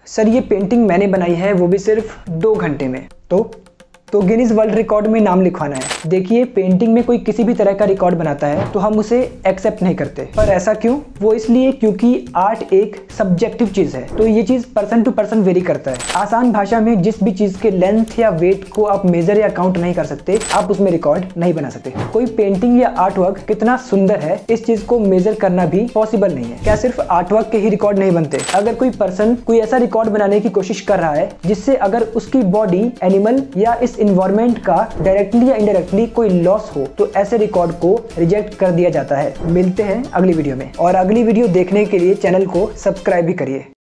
Sir ये painting मैंने बनाई है, वो भी सिर्फ 2 घंटे में। तो गिनीज वर्ल्ड रिकॉर्ड में नाम लिखवाना है। देखिए, पेंटिंग में कोई किसी भी तरह का रिकॉर्ड बनाता है तो हम उसे एक्सेप्ट नहीं करते। पर ऐसा क्यों? वो इसलिए क्योंकि आर्ट एक सब्जेक्टिव चीज है, तो ये चीज पर्सन टू पर्सन वेरी करता है। आसान भाषा में जिस भी चीज के लेंथ या वेट को आप मेजर या काउंट नहीं कर सकते, आप उसमें रिकॉर्ड नहीं बना सकते। कोई पेंटिंग या आर्ट वर्क कितना सुंदर है, इस चीज को मेजर करना भी पॉसिबल नहीं है। क्या सिर्फ आर्ट वर्क के ही रिकॉर्ड नहीं बनते? अगर कोई पर्सन कोई ऐसा रिकॉर्ड बनाने की कोशिश कर रहा है जिससे अगर उसकी बॉडी, एनिमल या इस इन्वायरमेंट का डायरेक्टली या इनडायरेक्टली कोई लॉस हो, तो ऐसे रिकॉर्ड को रिजेक्ट कर दिया जाता है। मिलते हैं अगली वीडियो में, और अगली वीडियो देखने के लिए चैनल को सब्सक्राइब भी करिए।